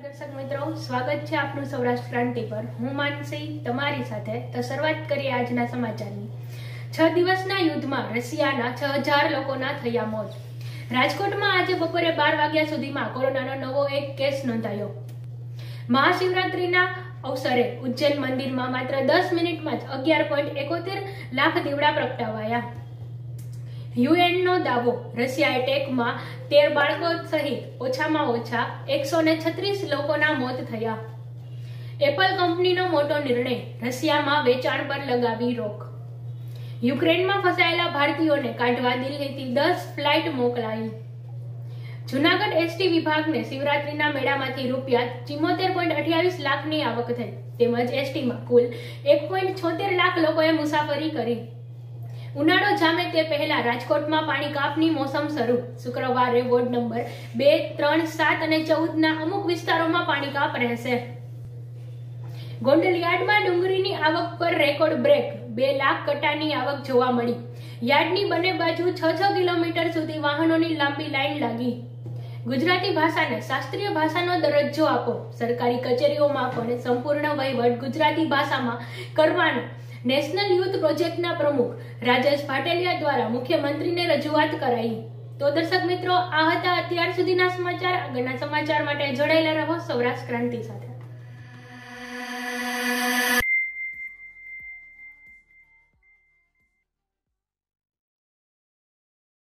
દર્શક મિત્રો, સ્વાગત છે આપનું સૌરાષ્ટ્ર ક્રાંતિ પર। હું માનસી તમારી સાથે। તો શરૂઆત કરીએ આજના સમાચારની। 6 દિવસના યુદ્ધમાં રશિયાના 6000 લોકોના થયા મોત। રાજકોટમાં આજે બપોરે 12 વાગ્યા સુધીમાં કોરોનાનો નવો એક કેસ નોંધાયો। મહાશિવરાત્રીના અવસરે ઉજ્જૈન મંદિરમાં માત્ર 10 મિનિટમાં જ 11.71 લાખ દીવડા પ્રગટાવાયા। યુએનનો દાવો, રશિયા એટેકમાં 13 બાળકો સહિત ઓછામાં ઓછા 136 લોકોના મોત થયા। એપલ કંપનીનો મોટો નિર્ણય, રશિયામાં વેચાણ પર લગાવી રોક। યુક્રેનમાં ફસાયેલા ભારતીયોને કાઢવા દિલ્હીથી 10 ફ્લાઇટ મોકલાઈ। જૂનાગઢ એસટી વિભાગને શિવરાત્રીના મેળામાંથી ₹74.28 લાખની આવક થઈ, તેમજ એસટીમાં કુલ 1.76 લાખ લોકોએ મુસાફરી કરી। ઉનાળો જામે તે પહેલા રાજકોટમાં પાણી કાપની મોસમ શરૂ। શુક્રવારે વોર્ડ નંબર 2, 3, 7 અને 14 ના અમુક વિસ્તારોમાં પાણી કાપ રહેશે। ગોંડલ યાર્ડમાં ડુંગળીની આવક પર રેકોર્ડ બ્રેક, 2 લાખ કટ્ટાની આવક જોવા મળી। યાર્ડની બંને બાજુ 6 કિલોમીટર સુધી વાહનોની લાંબી લાઈન લાગી। ગુજરાતી ભાષાને શાસ્ત્રીય ભાષાનો દરજ્જો આપો, સરકારી કચેરીઓમાં પણ સંપૂર્ણ વહીવટ ગુજરાતી ભાષામાં કરવાનો નેશનલ યુથ પ્રોજેક્ટના પ્રમુખ રાજેશ ભાટેલિયા દ્વારા મુખ્યમંત્રીને રજૂઆત કરાઈ। તો દર્શક મિત્રો, આ હતા અત્યાર સુધીના સમાચાર। આગળના સમાચાર માટે જોડાયેલા રહો સૌરાષ્ટ્ર ક્રાંતિ સાથે।